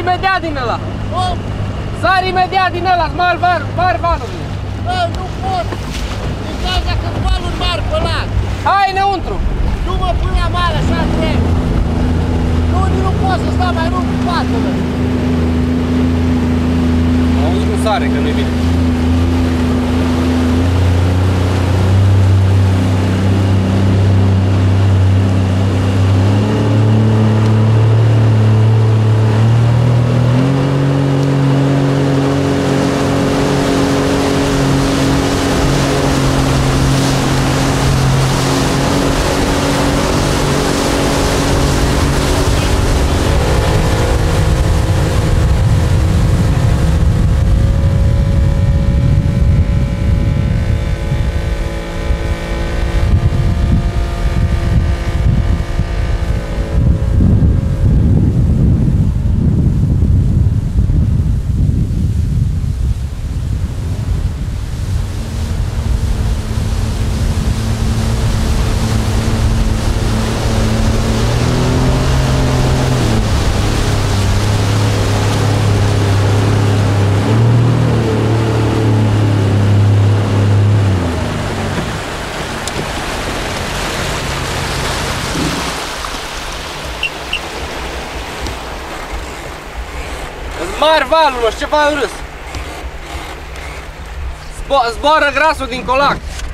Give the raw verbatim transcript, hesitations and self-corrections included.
imediat din ăla. Cum? Sar imediat din ăla, mari var, mari valurile. Bă, nu pot. Din cauza că valuri mari pe lac. Hai înăuntru. Nu mă pun la mal așa drept. Nu, nu pot să stau mai rupt patele. Auzi cum sare, că nu-i bine. Mari valuri, mă, ce val râs. Zbo zboară grasul din colac.